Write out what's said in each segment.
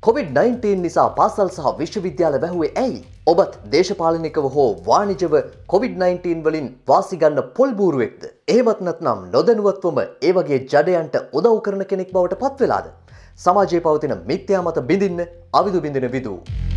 COVID-19 නිසා පාසල් සහ විශ්වවිද්‍යාල වැහුවේ ඇයි? ඔබත් දේශපාලනිකව හෝ වාණිජව COVID-19 වලින් වාසි ගන්න පොල් බූරුවෙක්ද? එහෙමත් නැත්නම් නොදැනුවත්වම ඒ වගේ ජඩයන්ට උදව් කරන කෙනෙක් බවට පත් වෙලාද? සමාජයේ පවතින මිත්‍යා මත බිඳින්න අවිදු බිඳින විදූ.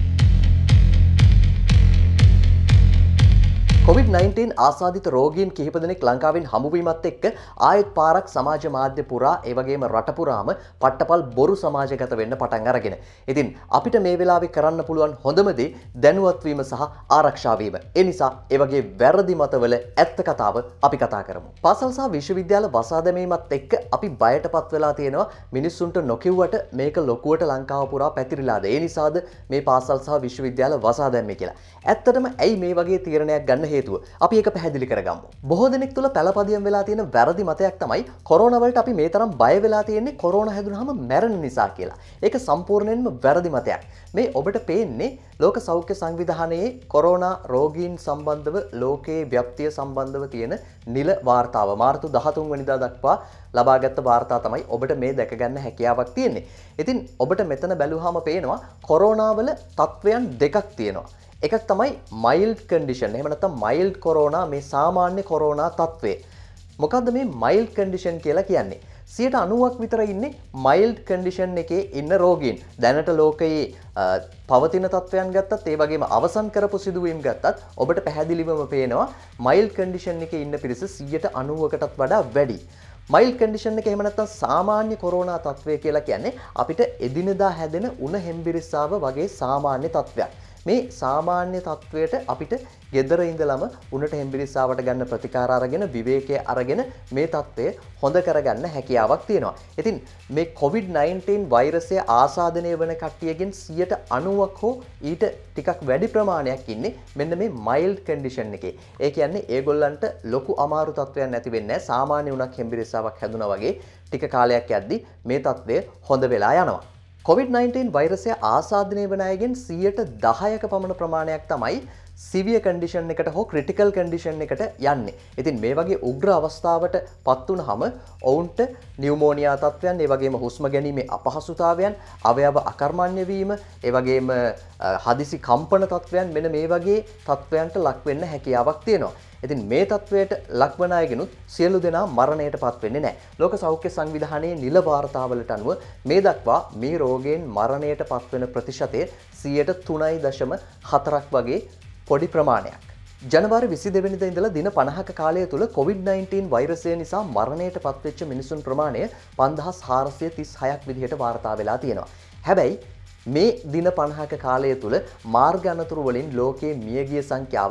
COVID-19 ආසාදිත රෝගීන් කිහිප දෙනෙක් ලංකාවෙන් හමුවීමත් එක්ක ආයෙත් පාරක් සමාජ මාධ්‍ය පුරා ඒ වගේම රට පුරාම පට්ටපල් බොරු සමාජගත වෙන්න පටන් අරගෙන. ඉතින් අපිට මේ වෙලාවේ කරන්න පුළුවන් හොඳම දේ දැනුවත් වීම සහ ආරක්ෂා වීම. ඒ නිසා ඒ වගේ වැරදි මතවල ඇත්ත කතාව අපි කතා කරමු. පාසල් සහ විශ්වවිද්‍යාල වසා දැමීමත් එක්ක අපි බයටපත් වෙලා තියෙනවා මිනිස්සුන්ට නොකියුවට මේක ලොකුවට ලංකාව පුරා පැතිරිලාද. ඒ නිසාද මේ පාසල් සහ විශ්වවිද්‍යාල වසා දැම්මේ කියලා. ඇත්තටම ඇයි මේ වගේ තීරණයක් ගන්න හේතුව අපි ඒක පැහැදිලි කරගමු. බොහෝ දෙනෙක් තුළ පළපදියම් වෙලා තියෙන වැරදි මතයක් තමයි කොරෝනා වලට අපි මේ තරම් බය වෙලා තියෙන්නේ කොරෝනා හැදුනහම මැරෙන නිසා කියලා. ඒක සම්පූර්ණයෙන්ම වැරදි මතයක්. මේ ඔබට පේන්නේ ලෝක සෞඛ්‍ය සංවිධානයේ කොරෝනා රෝගීන් සම්බන්ධව ලෝකයේ ව්‍යාප්තිය සම්බන්ධව තියෙන නිල වාර්තාව මාර්තු 13 වෙනිදා දක්වා ලබාගත් වාර්තා තමයි ඔබට මේ දැක ගන්න හැකියාවක් තියෙන්නේ. ඉතින් ඔබට මෙතන බැලුවාම පේනවා කොරෝනා වල තත්වයන් දෙකක් තියෙනවා. එකක් තමයි මයිල්ඩ් කන්ඩිෂන්. එහෙම නැත්නම් මයිල්ඩ් කොරෝනා, මේ සාමාන්‍ය කොරෝනා තත්ත්වය. මොකද්ද මේ මයිල්ඩ් කන්ඩිෂන් කියලා කියන්නේ? 90%ක් විතර ඉන්නේ මයිල්ඩ් කන්ඩිෂන් එකේ ඉන්න රෝගීන්. දැනට ලෝකයේ පවතින තත්ත්වයන් ගත්තත් ඒ වගේම අවසන් කරපු සිදුවීම් ගත්තත් ඔබට පැහැදිලිවම පේනවා මයිල්ඩ් කන්ඩිෂන් එකේ ඉන්න පිරිස 90%කටත් වඩා වැඩි. මයිල්ඩ් කන්ඩිෂන් එක එහෙම නැත්නම් සාමාන්‍ය කොරෝනා තත්ත්වය කියලා කියන්නේ අපිට එදිනෙදා හැදෙන උණ හෙම්බිරිස්සාව වගේ සාමාන්‍ය තත්ත්වයක්. මේ සාමාන්‍ය තත්වයට අපිට ගෙදර ඉඳලම උණට හෙම්බිරිස්සාවට ගන්න ප්‍රතිකාර අරගෙන විවේකයේ අරගෙන මේ තත්ත්වය හොඳ කරගන්න හැකියාවක් තියෙනවා. ඉතින් මේ COVID-19 වෛරසය ආසාදනය වන කට්ටියගෙන් 90%ක් හෝ ඊට ටිකක් වැඩි ප්‍රමාණයක් ඉන්නේ මෙන්න මේ මයිල්ඩ් කන්ඩිෂන් එකේ. ඒ කියන්නේ ඒගොල්ලන්ට ලොකු අමාරු තත්ත්වයක් නැති වෙන්නේ නැහැ. සාමාන්‍ය උණක් හෙම්බිරිස්සාවක් හැදුනා වගේ ටික කාලයක් යද්දි මේ තත්ත්වය හොඳ වෙලා යනවා. COVID-19 වෛරසය ආසාදනය වන අයගෙන් 10%ක පමණ ප්‍රමාණයක් තමයි සිවියර් කන්ඩිෂන් එකට හෝ ක්‍රිටිකල් කන්ඩිෂන් එකට යන්නේ. ඉතින් මේ වගේ උග්‍ර අවස්ථාවට පත් වුනහම ඔවුන්ට නියුමෝනියා තත්ත්වයන්, ඒ වගේම හුස්ම ගැනීමේ අපහසුතාවයන්, අවයව අකර්මණ්‍ය වීම, ඒ වගේම හදිසි කම්පන තත්ත්වයන් මෙන්න මේ වගේ තත්ත්වයන්ට ලක් වෙන්න හැකියාවක් තියෙනවා. ඉතින් මේ තත්වයට ලක්වන අයගෙනුත් සියලු දෙනා මරණයට පත් වෙන්නේ නැහැ. ලෝක සෞඛ්‍ය සංවිධානයේ නිල වාර්තාවලට අනුව මේ දක්වා මේ රෝගයෙන් මරණයට පත් වෙන ප්‍රතිශතය 3.4ක් වගේ පොඩි ප්‍රමාණයක්. ජනවාරි 22 වෙනිදා ඉඳලා දින 50ක කාලය තුල COVID-19 වෛරසය නිසා මරණයට පත්වෙච්ච මිනිසුන් ප්‍රමාණය 5436ක් විදිහට වාර්තා වෙලා තියෙනවා. හැබැයි මේ දින 50ක කාලය තුල මාර්ග අනතුරු වලින් ලෝකයේ මියගිය සංඛ්‍යාව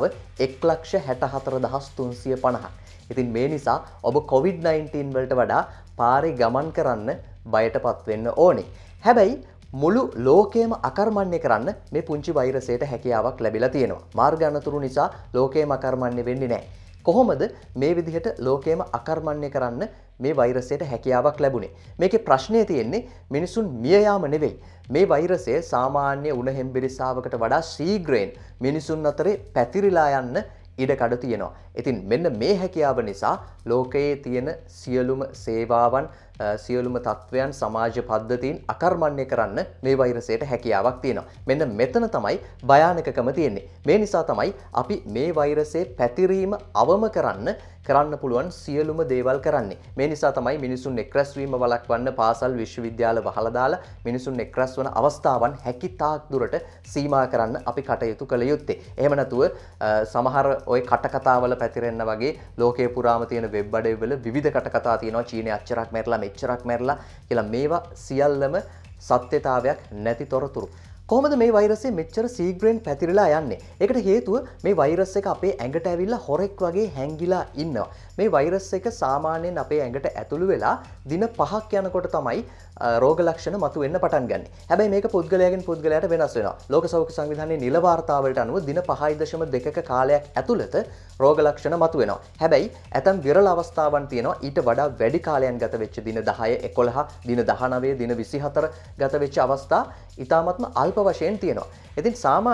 1,64,350ක්. ඉතින් මේ නිසා ඔබ COVID-19 වලට වඩා පාරේ ගමන් කරන්න බයටපත් වෙන්න ඕනේ. හැබැයි මුළු ලෝකයම අකර්මණ්‍ය කරන්න මේ පුංචි වෛරසයට හැකියාවක් ලැබිලා තියෙනවා. මාර්ග අනතුරු නිසා ලෝකයම අකර්මණ්‍ය වෙන්නේ නැහැ. කොහොමද මේ විදිහට ලෝකයම අකර්මණ්‍ය කරන්න මේ වෛරසයට හැකියාවක් ලැබුණේ? මේකේ ප්‍රශ්නය තියෙන්නේ මිනිසුන් මිය යාම නෙවෙයි. මේ වෛරසය සාමාන්‍ය උණ හෙම්බිරිස්සාවකට වඩා ශීඝ්‍රයෙන් මිනිසුන් අතරේ පැතිරිලා යන්න ඉඩකඩ තියෙනවා. ඉතින් මෙන්න මේ හැකියාව නිසා ලෝකයේ තියෙන සියලුම සේවාවන්, සියලුම තත්වයන්, සමාජ පද්ධතීන් අකර්මණ්‍ය කරන්න මේ වෛරසයට හැකියාවක් තියෙනවා. මෙන්න මෙතන තමයි භයානකකම තියෙන්නේ. මේ නිසා තමයි අපි මේ වෛරසයේ පැතිරීම අවම කරන්න පුළුවන් සියලුම දේවල් කරන්නේ. මේ නිසා තමයි මිනිසුන් එක්රැස් වීම වළක්වන්න පාසල් විශ්වවිද්‍යාල වහලා දාලා මිනිසුන් එක්රැස් වන අවස්ථාවන් හැකිතාක් දුරට සීමා කරන්න අපි කටයුතු කළ යුත්තේ. එහෙම නැතුව සමහර ওই කටකතාවල පැතිරෙන්න වගේ ලෝකයේ පුරාම තියෙන වෙබ් අඩවිවල විවිධ කටකතා තියෙනවා. චීනයේ අච්චරක් මැරලා මෙච්චරක් මැරලා කියලා. මේවා සියල්ලම සත්‍යතාවයක් නැති තොරතුරු. කොහොමද මේ වෛරසය මෙච්චර ශීඝ්‍රයෙන් පැතිරිලා යන්නේ? ඒකට හේතුව මේ වෛරස් එක අපේ ඇඟට ඇවිල්ලා හොරෙක් වගේ හැංගිලා ඉන්නවා. මේ වෛරස් එක සාමාන්‍යයෙන් අපේ ඇඟට ඇතුළු වෙලා දින 5ක් යනකොට තමයි රෝග ලක්ෂණ මතුවෙන්න පටන් ගන්න. හැබැයි මේක පුද්ගලයාගෙන් පුද්ගලයාට වෙනස් වෙනවා. ලෝක සෞඛ්‍ය සංවිධානයේ නිල වාර්තාවලට අනුව දින 5.2ක කාලයක් ඇතුළත රෝග ලක්ෂණ මතුවෙනවා. හැබැයි ඇතම් විරල අවස්ථාවන් තියෙනවා ඊට වඩා වැඩි කාලයක් ගත වෙච්ච දින 10, 11, දින 19, දින 24 ගත වෙච්ච අවස්ථා ඉතාමත්ම අල්ප වශයෙන් තියෙනවා. ඉතින් සාමාන්‍යයෙන්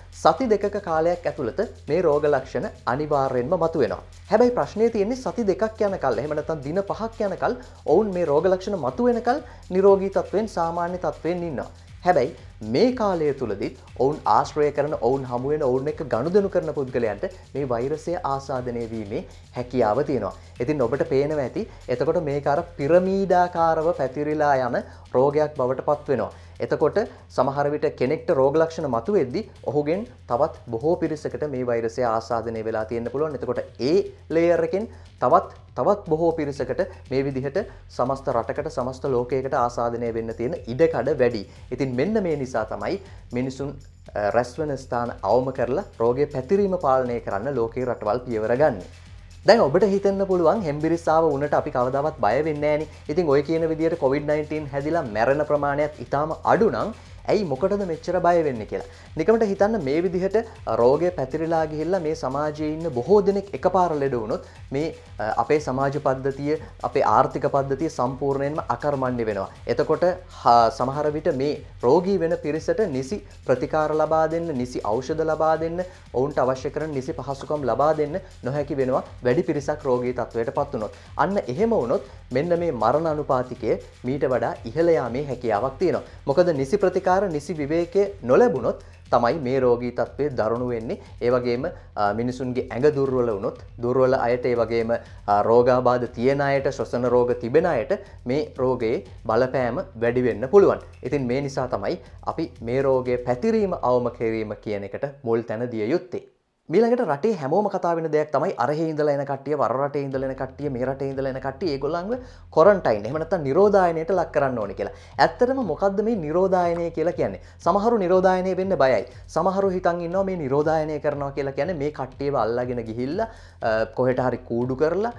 සති දෙකක කාලයක් ඇතුළත මේ රෝග ලක්ෂණ අනිවාර්යෙන්ම මතුවෙනවා. හැබැයි ප්‍රශ්නේ තියෙන්නේ සති දෙකක් යනකල් එහෙම නැත්නම් දින 5ක් යනකල් ඔවුන් මේ රෝග ලක්ෂණ මතුවෙනකල් නිරෝගී තත්වයෙන් සාමාන්‍ය තත්වයෙන් ඉන්නවා. හැබැයි මේ කාලය තුලදී ඔවුන් ආශ්‍රය කරන ඔවුන් හමු වෙන ඔවුන් එක්ක ගනුදෙනු කරන පුද්ගලයන්ට මේ වෛරසය ආසාදනය වීමේ හැකියාව තියෙනවා. ඉතින් ඔබට පේනවා ඇති එතකොට මේක අර පිරමීඩාකාරව පැතිරිලා යන රෝගයක් බවට පත් වෙනවා. එතකොට සමහර විට කෙනෙක්ට රෝග ලක්ෂණ මතුවෙද්දී ඔහුගෙන් තවත් බොහෝ පිරිසකට මේ වෛරසය ආසාදනය වෙලා තියෙන්න පුළුවන්. එතකොට ඒ ලේයර් එකෙන් තවත් බොහෝ පිරිසකට මේ විදිහට සමස්ත රටකට සමස්ත ලෝකයකට ආසාදනය වෙන්න තියෙන ඉඩකඩ වැඩි. ඉතින් මෙන්න මේ නිසා තමයි මිනිසුන් රැස්වෙන ස්ථාන අවම කරලා රෝගය පැතිරීම පාලනය කරන්න ලෝකයේ රටවල් පියවර ගන්න. දැන් ඔබට හිතෙන්න පුළුවන් හෙම්බිරිස්සාව වුණට අපි කවදාවත් බය වෙන්නේ නැහනේ. ඉතින් ඔය කියන විදිහට COVID-19 හැදිලා මැරෙන ප්‍රමාණයත් ඊටාම අඩු නම් ඇයි මොකටද මෙච්චර බය වෙන්නේ කියලා. නිකමට හිතන්න මේ විදිහට රෝගය පැතිරිලා ගිහිල්ලා මේ සමාජයේ ඉන්න බොහෝ දෙනෙක් එකපාර ලෙඩ වුණොත් මේ අපේ සමාජ පද්ධතිය, අපේ ආර්ථික පද්ධතිය සම්පූර්ණයෙන්ම අකර්මණ්‍ය වෙනවා. එතකොට සමහර විට මේ රෝගී වෙන පිරිසට නිසි ප්‍රතිකාර ලබා දෙන්න, නිසි ඖෂධ ලබා දෙන්න, ඔවුන්ට අවශ්‍ය කරන නිසි පහසුකම් ලබා දෙන්න නොහැකි වෙනවා වැඩි පිරිසක් රෝගී තත්වයට පත් වුණොත්. අන්න එහෙම වුණොත් මෙන්න මේ මරණ අනුපාතිකය මීට වඩා ඉහළ යාමේ හැකියාවක් තියෙනවා. මොකද නිසි ප්‍රතිකාර නිසි විවේකයේ නොලැබුණොත් තමයි මේ රෝගී තත්ත්වයේ දරුණු වෙන්නේ. ඒ වගේම මිනිසුන්ගේ ඇඟ දුර්වල වුණොත්, දුර්වල අයට ඒ වගේම රෝගාබාධ තියෙන අයට, ශ්වසන රෝග තිබෙන අයට මේ රෝගයේ බලපෑම වැඩි වෙන්න පුළුවන්. ඉතින් මේ නිසා තමයි අපි මේ රෝගයේ පැතිරීම අවම කිරීම කියන එකට මුල් තැන දිය යුත්තේ. ඊළඟට රටේ හැමෝම කතා වෙන දෙයක් තමයි අරහේ ඉඳලා එන කට්ටිය, වර රටේ ඉඳලා එන කට්ටිය, මේ රටේ ඉඳලා එන කට්ටිය ඒගොල්ලන්ව ක්වොරන්ටයින් එහෙම නැත්නම් නිරෝධායනයට ලක් කරන්න ඕනේ කියලා. ඇත්තටම මොකද්ද මේ නිරෝධායනය කියලා කියන්නේ? සමහරු නිරෝධායනය වෙන්න බයයි. සමහරු හිතන් ඉන්නවා මේ නිරෝධායනය කරනවා කියලා කියන්නේ මේ කට්ටියව අල්ලගෙන ගිහිල්ලා කොහෙට හරි කූඩු කරලා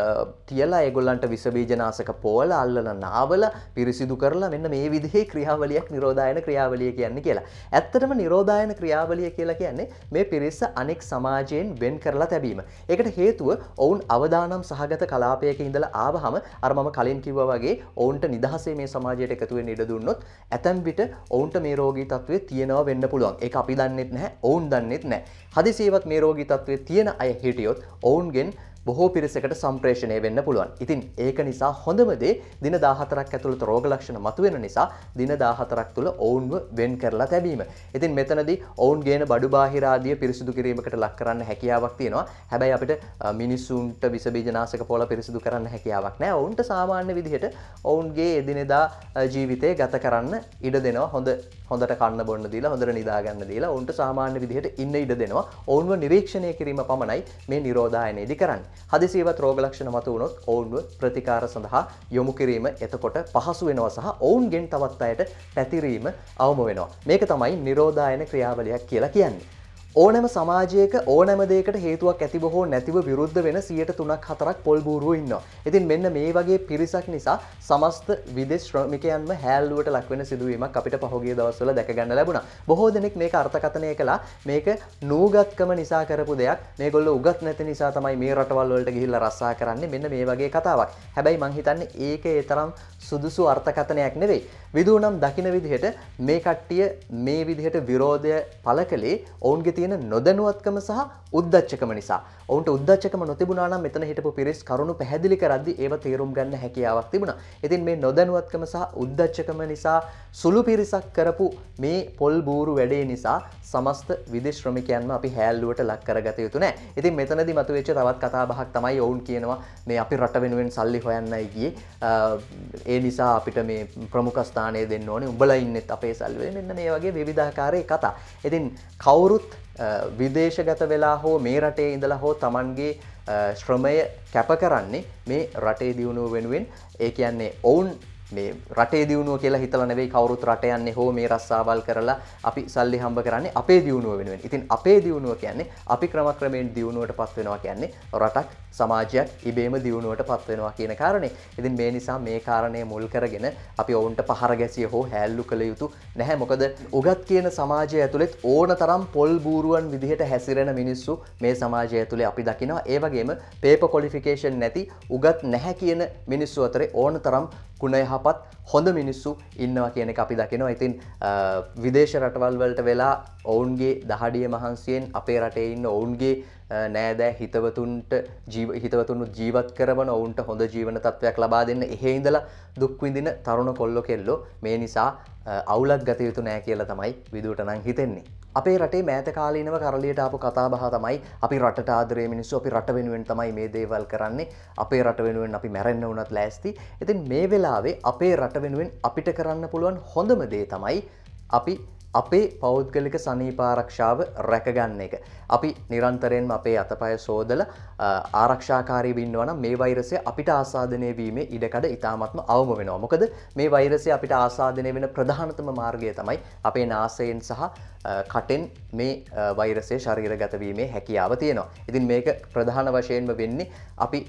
තියලා ඒගොල්ලන්ට විස බීජනාශක පොවලා අල්ලලා නාවලා පිරිසිදු කරලා මෙන්න මේ විදිහේ ක්‍රියාවලියක් නිරෝධායන ක්‍රියාවලිය කියන්නේ කියලා. ඇත්තටම නිරෝධායන ක්‍රියාවලිය කියලා කියන්නේ මේ පිරිස අනෙක් සමාජයෙන් වෙන් කරලා තැබීම. ඒකට හේතුව ඔවුන් අවදානම් සහගත කලාපයක ඉඳලා ආවහම අර මම කලින් කිව්වා වගේ ඔවුන්ට නිදහසේ මේ සමාජයට එකතු වෙන්න ඉඩ දුන්නොත් ඇතැම් විට ඔවුන්ට මේ රෝගී තත්ත්වයේ තියෙනවා වෙන්න පුළුවන්. ඒක අපි දන්නෙත් නැහැ, ඔවුන් දන්නෙත් නැහැ. හදිසියෙවත් මේ රෝගී තත්ත්වයේ තියෙන අය හිටියොත් ඔවුන්ගෙන් බොහෝ පිරිසකට සම්ප්‍රේෂණය වෙන්න පුළුවන්. ඉතින් ඒක නිසා හොඳම දේ දින 14ක් ඇතුළත රෝග ලක්ෂණ මතුවෙන නිසා දින 14ක් තුල ඔවුන්ව වෙන් කරලා තැබීම. ඉතින් මෙතනදී ඔවුන් ගේන බඩු බාහිර ආදිය පිරිසිදු කිරීමකට ලක් කරන්න හැකියාවක් තියෙනවා. හැබැයි අපිට මිනිසුන්ට විස බීජනාශක පොළ පිරිසිදු කරන්න හැකියාවක් නැහැ. ඔවුන්ට සාමාන්‍ය විදිහට ඔවුන්ගේ එදිනෙදා ජීවිතය ගත කරන්න ඉඩ දෙනවා. හොඳට කන්න බොන්න දීලා, හොඳට නිදා ගන්න දීලා ඔවුන්ට සාමාන්‍ය විදිහට ඉන්න ඉඩ දෙනවා. ඔවුන්ව නිරීක්ෂණය කිරීම පමණයි මේ නිරෝධායනයේදී කරන්නේ. හදිසියවත් රෝග ලක්ෂණ මතු වුණොත් ඔවුන්ව ප්‍රතිකාර සඳහා යොමු කිරීම එතකොට පහසු වෙනවා සහ ඔවුන්ගෙන් තවත් අයට පැතිරීම අවම වෙනවා. මේක තමයි නිරෝධායන ක්‍රියාවලියක් කියලා කියන්නේ. ඕනෑම සමාජයක ඕනෑම දෙයකට හේතුවක් ඇතිව හෝ නැතිව විරුද්ධ වෙන 3%-4% පොල් බූරුවෝ ඉන්නවා. ඉතින් මෙන්න මේ වගේ පිරිසක් නිසා සමස්ත විදේශ ශ්‍රමිකයන්ම හැල්ලුවට ලක් වෙන සිදුවීමක් අපිට පහුගිය දවස්වල දැක ගන්න ලැබුණා. බොහෝ දෙනෙක් මේක අර්ථකථනය කළා මේක නූගත්කම නිසා කරපු දෙයක්. මේගොල්ලෝ උගත් නැති නිසා තමයි මේ රටවල් වලට ගිහිල්ලා රස්සා කරන්නේ. මෙන්න මේ වගේ කතාවක්. හැබැයි මං හිතන්නේ ඒක ඒ තරම් සුදුසු අර්ථකථනයක් නෙවෙයි. විදුනම් දකින්න විදිහට මේ කට්ටිය මේ විදිහට විරෝධය පළ කළේ ඔවුන්ගේ තියෙන නොදැනුවත්කම සහ උද්දච්චකම නිසා. ඔවුන්ට උද්දච්චකම නොතිබුණා නම් මෙතන හිටපු පිරිස් කරුණු පැහැදිලි කරද්දී ඒව තේරුම් ගන්න හැකියාවක් තිබුණා. ඉතින් මේ නොදැනුවත්කම සහ උද්දච්චකම නිසා සුළු පිරිසක් කරපු මේ පොල් බූරු වැඩේ නිසා සමස්ත විදේශ ශ්‍රමිකයන්ම අපි හැල්ලුවට ලක් කරගත යුතු නැහැ. ඉතින් මෙතනදී මතුවෙච්ච තවත් කතා බහක් තමයි ඔවුන් කියනවා මේ අපි රට වෙනුවෙන් සල්ලි හොයන්නයි ගියේ. ඒ නිසා අපිට මේ ප්‍රමුඛ ස්ථානය දෙන්න ඕනේ. උඹලා ඉන්නෙත් අපේ සල්ලි වලින්. මෙන්න මේ වගේ විවිධාකාරයේ කතා. ඉතින් කවුරුත් විදේශගත වෙලා හෝ මේ රටේ ඉඳලා හෝ Tamanගේ ශ්‍රමය කැප කරන්නේ මේ රටේ දියුණුව වෙනුවෙන්. ඒ කියන්නේ ඔවුන් මේ රටේ දියුණුව කියලා හිතලා නෙවෙයි කවුරුත් රට යන්නේ හෝ මේ රස්සාවල් කරලා අපි සල්ලි හම්බ කරන්නේ අපේ දියුණුව වෙනුවෙන්. ඉතින් අපේ දියුණුව කියන්නේ අපි ක්‍රමක්‍රමයෙන් දියුණුවටපත් වෙනවා කියන්නේ රටක් සමාජයක් ඉබේම දියුණුවටපත් වෙනවා කියන කාරණේ. ඉතින් මේ නිසා මේ කාරණේ මුල් කරගෙන අපි ඔවුන්ට පහර ගැසිය හෝ හැල්ලු කළ යුතු නැහැ. මොකද උගත් කියන සමාජය ඇතුළෙත් ඕනතරම් පොල් බූරුවන් විදිහට හැසිරෙන මිනිස්සු මේ සමාජය ඇතුලේ අපි දකිනවා. ඒ වගේම පේපර් ක්වොලිෆිකේෂන් නැති උගත් නැහැ කියන මිනිස්සු අතරේ ඕනතරම් ගුණ යහපත් හොඳ මිනිස්සු ඉන්නවා කියන එක අපි දකිනවා. ඉතින් විදේශ රටවල් වලට වෙලා ඔවුන්ගේ දහඩිය මහන්සියෙන් අපේ රටේ ඉන්න ඔවුන්ගේ නෑදෑ හිතවතුන් ජීවත් කරවන ඔවුන්ට හොඳ ජීවන තත්ත්වයක් ලබා දෙන්න එහෙ ඉඳලා දුක් විඳින තරුණ කොල්ලෝ කෙල්ලෝ මේ නිසා අවුලක් ගත යුතු නෑ කියලා තමයි විදුවට නම් හිතෙන්නේ. අපේ රටේ මෑත කාලීනව කරලියට ආපු කතාබහ තමයි අපි රටට ආදරේ මිනිස්සු අපි රට වෙනුවෙන් තමයි මේ දේවල් කරන්නේ. අපේ රට වෙනුවෙන් අපි මැරෙන්න වුණත් ලෑස්ති. ඉතින් මේ වෙලාවේ අපේ රට වෙනුවෙන් අපිට කරන්න පුළුවන් හොඳම දේ තමයි අපි අපේ පෞද්ගලික සනීප ආරක්ෂාව රැකගන්න එක. අපි නිරන්තරයෙන්ම අපේ අතපය සෝදලා ආරක්ෂාකාරී වෙන්නවා නම් මේ වෛරසය අපිට ආසාදනය වීමේ ඉඩකඩ ඉතාමත්ම අවම වෙනවා. මොකද මේ වෛරසය අපිට ආසාදනය වෙන ප්‍රධානතම මාර්ගය තමයි අපේ නාසයෙන් සහ කටෙන් මේ වෛරසය ශරීරගත වීමේ හැකියාව තියෙනවා. ඉතින් මේක ප්‍රධාන වශයෙන්ම වෙන්නේ අපි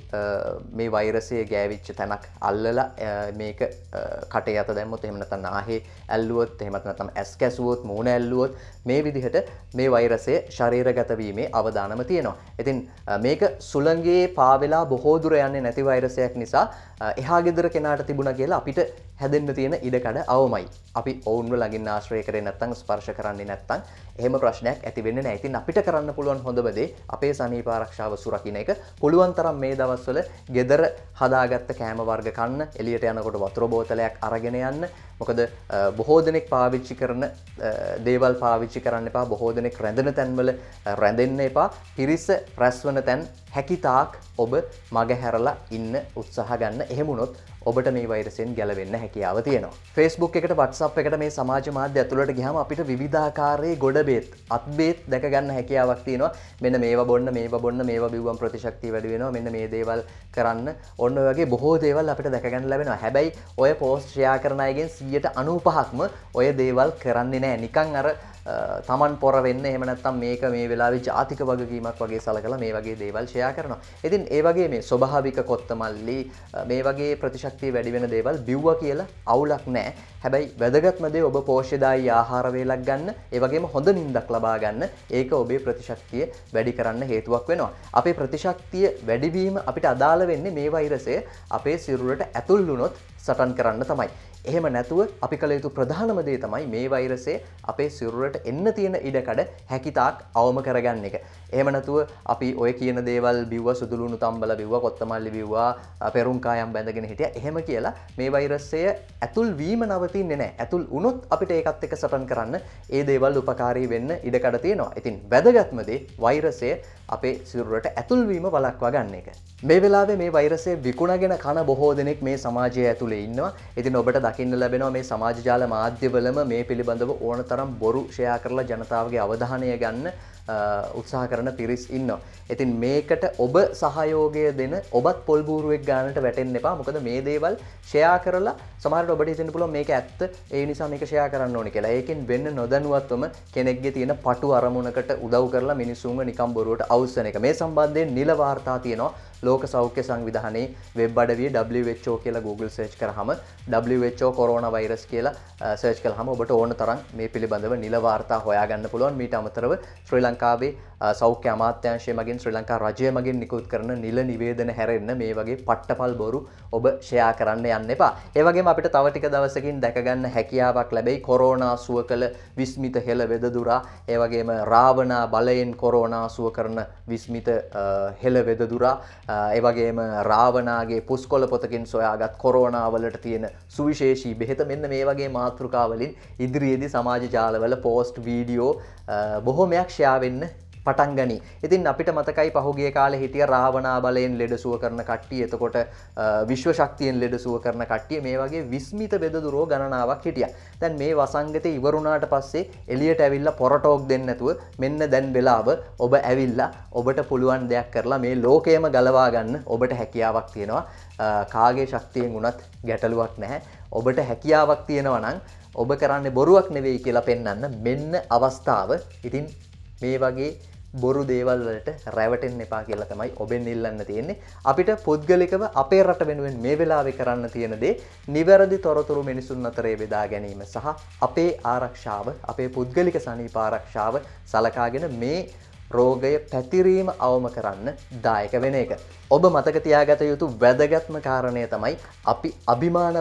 මේ වෛරසය ගෑවිච්ච තැනක් අල්ලලා මේක කටේ අත දැම්මොත් එහෙම නැත්නම් නාහේ ඇල්ලුවොත් එහෙම නැත්නම් ඇස් කැසුවොත් මූණ ඇල්ලුවොත් මේ විදිහට මේ වෛරසය ශරීරගත වීමේ අවදානම තියෙනවා. ඉතින් මේක සුළඟේ පාවෙලා බොහෝ දුර යන්නේ නැති වෛරසයක් නිසා එහා ගෙදර කෙනාට තිබුණා කියලා අපිට හැදෙන්න තියෙන ඉඩකඩ අවමයි. අපි ඔවුන්ව ළඟින් ආශ්‍රය කරේ නැත්නම් ස්පර්ශ කරන්නේ නැත්නම් එහෙම ප්‍රශ්නයක් ඇති වෙන්නේ නැහැ. ඉතින් අපිට කරන්න පුළුවන් හොඳම දේ අපේ සනීප ආරක්ෂාව සුරකින්න එක. පුළුවන් තරම් මේ දවස්වල ගෙදර හදාගත්ත කෑම වර්ග කන්න, එළියට යනකොට වතුර බෝතලයක් අරගෙන යන්න. මොකද බොහෝ දෙනෙක් පාවිච්චි කරන දේවල් පාවිච්චි කරන්න එපා. බොහෝ දෙනෙක් රැඳෙන තැන්වල රැඳෙන්න එපා. පිරිස රැස්වන තැන් හැකිතාක් ඔබ මගහැරලා ඉන්න උත්සාහ ගන්න. එහෙම වුණොත් ඔබට මේ වෛරසෙන් ගැලවෙන්න හැකියාව තියෙනවා. Facebook එකට WhatsApp එකට මේ සමාජ මාධ්‍ය ඇතුළට ගියාම අපිට විවිධාකාරයේ ගොඩ බේත්, අත් බේත් දැක ගන්න හැකියාවක් තියෙනවා. මෙන්න මේවා බොන්න, මේවා බිව්වම් ප්‍රතිශක්තිය වැඩි වෙනවා. මෙන්න මේ දේවල් කරන්න. ඔන්න ඔය වගේ බොහෝ දේවල් අපිට දැක ගන්න ලැබෙනවා. හැබැයි ඔය පෝස්ට් ෂෙයා කරන අයගෙන් 95%ක්ම ඔය දේවල් කරන්නේ නැහැ. නිකන් අර තමන් පොර වෙන්න එහෙම නැත්නම් මේක මේ වෙලාවේ ජාතික වගකීමක් වගේ සලකලා මේ වගේ දේවල් ෂෙයා කරනවා. ඉතින් ඒ වගේ මේ ස්වභාවික කොත්තමල්ලි මේ වගේ ප්‍රතිශක්තිය වැඩි වෙන දේවල් බිව්වා කියලා අවුලක් නැහැ. හැබැයි වැදගත්ම දේ ඔබ පෝෂ්‍යදායී ආහාර වේලක් ගන්න, ඒ වගේම හොඳ නිින්දක් ලබා ගන්න. ඒක ඔබේ ප්‍රතිශක්තිය වැඩි කරන්න හේතුවක් වෙනවා. අපේ ප්‍රතිශක්තිය වැඩිවීම අපිට අදාළ වෙන්නේ මේ වෛරසය අපේ සිරුරට ඇතුල් වුණොත් සටන් කරන්න තමයි. එහෙම නැතුව අපි කළ යුතු ප්‍රධානම දේ තමයි මේ වෛරසය අපේ සිරුරට එන්න තියෙන ඉඩකඩ හැකිතාක් අවම කරගන්න එක. එහෙම නැතුව අපි ඔය කියන දේවල් බිව්වා, සුදුලුණු තම්බල බිව්වා, කොත්තමල්ලි බිව්වා, පෙරුම් කායම් බැඳගෙන හිටියා. එහෙම කියලා මේ වෛරසය ඇතුල් වීම නවතින්නේ නැහැ. ඇතුල් වුණොත් අපිට ඒකත් එක්ක සටන් කරන්න ඒ දේවල් උපකාරී වෙන්න ඉඩකඩ තියෙනවා. ඉතින් වැදගත්ම දේ වෛරසය අපේ සිරුරට ඇතුල් වීම වළක්වා ගන්න එක. මේ වෙලාවේ මේ වෛරසය විකුණගෙන කන බොහෝ දෙනෙක් මේ සමාජය ඇතුලේ ඉන්නවා. ඉතින් ඔබට දකින්න ලැබෙනවා මේ සමාජ ජාල මාධ්‍යවලම මේ පිළිබඳව ඕනතරම් බොරු ෂෙයා කරලා ජනතාවගේ අවධානය ගන්න උත්සාහ කරන පිරිස් ඉන්නවා. ඉතින් මේකට ඔබ සහයෝගය දෙන ඔබත් පොල් බූරුවෙක් ගන්නට වැටෙන්න එපා. මොකද මේ දේවල් ෂෙයා කරලා සමහරවිට ඔබට හිතෙන්න පුළුවන් මේක ඇත්ත, ඒ නිසා මේක ෂෙයා කරන්න ඕනේ කියලා. ඒකෙන් වෙන්න නොදැනුවත්වම කෙනෙක්ගේ තියෙන පටු අරමුණකට උදව් කරලා මිනිස්සුන්ව නිකම් බොරුවට අවුස්සන එක. මේ සම්බන්ධයෙන් නිල වාර්තා තියෙනවා. ලෝක සෞඛ්‍ය සංවිධානයේ වෙබ් අඩවිය WHO කියලා Google search කරාම WHO කොරෝනා වෛරස් කියලා search කළාම ඔබට ඕන තරම් මේ පිළිබඳව නිල වාර්තා හොයාගන්න පුළුවන්. මීට අමතරව ශ්‍රී ලංකාවේ සෞඛ්‍ය අමාත්‍යාංශය මගින් ශ්‍රී ලංකා රජය මගින් නිකුත් කරන නිල නිවේදන හැරෙන්න මේ වගේ පට්ටපල් බොරු ඔබ ෂෙයා කරන්න යන්න එපා. ඒ වගේම අපිට තව ටික දවසකින් දැක ගන්න හැකියාවක් ලැබෙයි කොරෝනා සුව කළ විස්මිත හෙළ වෙදදුරා, ඒ වගේම රාවණා බලයෙන් කොරෝනා සුව කරන විස්මිත හෙළ වෙදදුරා, ඒ වගේම රාවණාගේ පුස්කොළ පොතකින් සොයාගත් කොරෝනා වලට තියෙන සුවිශේෂී බෙහෙත. මෙන්න මේ වගේ මාතෘකාවලින් ඉදිරියේදී සමාජ ජාලවල පෝස්ට් වීඩියෝ බොහෝමයක් ෂෙයා වෙන්න පටන් ගනි. ඉතින් අපිට මතකයි පහුගිය කාලේ හිටිය රාවණා බලයෙන් ලෙඩ සුව කරන කට්ටිය, එතකොට විශ්ව ශක්තියෙන් ලෙඩ සුව කරන කට්ටිය, මේ වගේ විස්මිත බෙදදුරෝ ගණනාවක් හිටියා. දැන් මේ වසංගතේ ඉවරුණාට පස්සේ එළියට ඇවිල්ලා පොරටෝක් දෙන්න නැතුව මෙන්න දැන් වෙලාව ඔබ ඇවිල්ලා ඔබට පුළුවන් දෙයක් කරලා මේ ලෝකයම ගලවා ගන්න ඔබට හැකියාවක් තියෙනවා. කාගේ ශක්තියෙන් වුණත් ගැටලුවක් නැහැ. ඔබට හැකියාවක් තියෙනවා නම් ඔබ කරන්නේ බොරුවක් නෙවෙයි කියලා පෙන්වන්න මෙන්න අවස්ථාව. ඉතින් මේ වගේ බොරු දේවල් වලට රැවටෙන්න එපා කියලා තමයි ඔබෙන් ඉල්ලන්න තියෙන්නේ. අපිට පුද්ගලිකව අපේ රට වෙනුවෙන් මේ වෙලාවේ කරන්න තියෙන දේ නිවැරදි තොරතුරු මිනිසුන් අතරේ බෙදා ගැනීම සහ අපේ ආරක්ෂාව, අපේ පුද්ගලික සනීප ආරක්ෂාව සලකාගෙන මේ රෝගය පැතිරීම අවම කරන්න දායක වෙන එක. ඔබ මතක තියාගත යුතු වැදගත්ම කාරණය තමයි අපි අභිමානවත්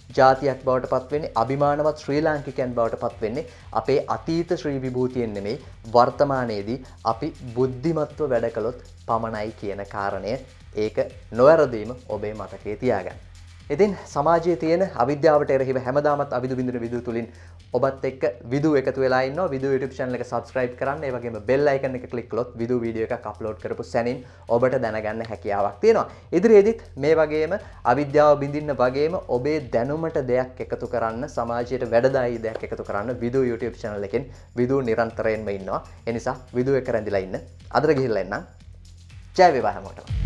ජාතියක් බවට පත්වෙන්නේ අභිමානවත් ශ්‍රී ලාංකිකයන් බවට පත්වෙන්නේ අපේ අතීත ශ්‍රී විභූතියෙන් නෙමෙයි වර්තමානයේදී අපි බුද්ධිමත්ව වැඩ කළොත් පමණයි කියන කාරණය ඒක නොවැරදීම ඔබේ මතකයේ තියාගන්න. ඉතින් සමාජයේ තියෙන අවිද්‍යාවට එරෙහිව හැමදාමත් අවිදු බින්දුන විදු තුලින් ඔබත් එක්ක විදු එකතු වෙලා ඉන්නවා. විදු YouTube channel එක subscribe කරන්න. ඒ වගේම bell icon එක click කළොත් විදු වීඩියෝ එකක් upload කරපු සැනින් ඔබට දැනගන්න හැකියාවක් තියෙනවා. ඉදිරියේදීත් මේ වගේම අවිද්‍යාව බින්දින්න වගේම ඔබේ දැනුමට දෙයක් එකතු කරන්න, සමාජයට වැඩදායී දෙයක් එකතු කරන්න විදු YouTube channel එකෙන් විදු නිරන්තරයෙන්ම ඉන්නවා. ඒ නිසා විදු එක රැඳිලා ඉන්න. අදට ගිහිල්ලා එන්නම්. ජය වේවා හැමෝටම.